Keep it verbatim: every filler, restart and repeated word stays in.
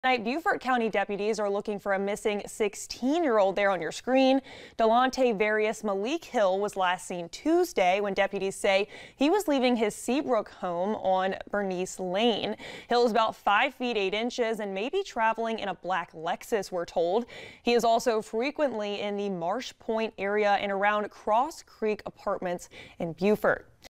Tonight, Beaufort County deputies are looking for a missing sixteen-year-old there on your screen. Delonte Various Malik Hill was last seen Tuesday when deputies say he was leaving his Seabrook home on Bernice Lane. Hill is about five feet eight inches and may be traveling in a black Lexus, we're told. He is also frequently in the Marsh Point area and around Cross Creek Apartments in Beaufort.